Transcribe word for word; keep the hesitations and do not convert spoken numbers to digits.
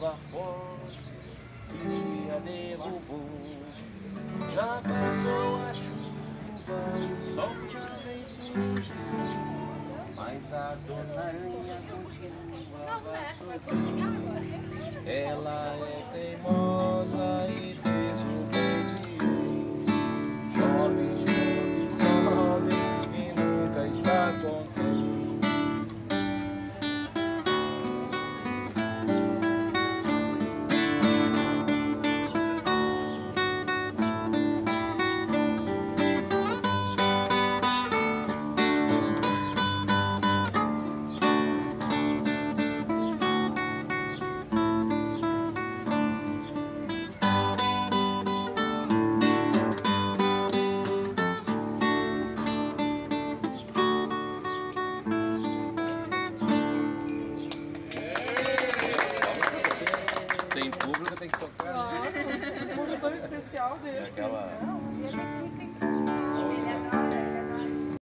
chuva forte que a derrubou. Já passou a chuva, o sol já vem surgindo, mas a dona Linha continua a sorrir. Ela é teimosa e desobediente. Chove, chove, chove e nunca está contente. Tem público, tem que tocar. Nossa, um público tão especial desse. Aquela... Não, e ele fica